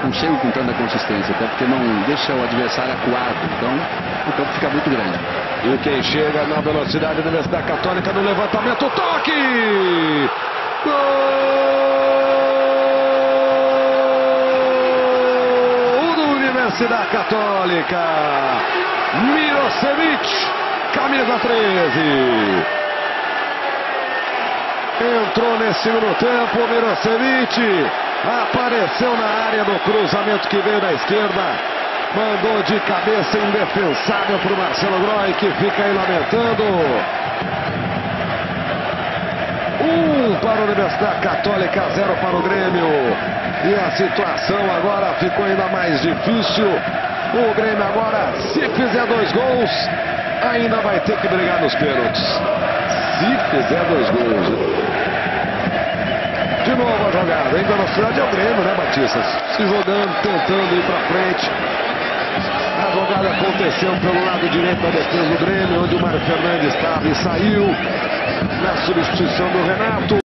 não chegam com tanta consistência, até porque não deixa o adversário acuado. Então, o campo fica muito grande. E quem chega na velocidade da Universidade Católica no levantamento, toque! Gol do Universidade Católica! Mirosevic, camisa 13. Entrou nesse segundo tempo, o Mirosevic apareceu na área do cruzamento que veio da esquerda. Mandou de cabeça indefensável para o Marcelo Groy, que fica aí lamentando. 1 para a Universidade Católica, 0 para o Grêmio. E a situação agora ficou ainda mais difícil. O Grêmio agora, se fizer 2 gols, ainda vai ter que brigar nos pênaltis. Se fizer 2 gols. De novo a jogada, em velocidade é o Grêmio, né, Batista? Se jogando, tentando ir para frente. A jogada aconteceu pelo lado direito da defesa do Grêmio, onde o Mário Fernandes estava e saiu na substituição do Renato.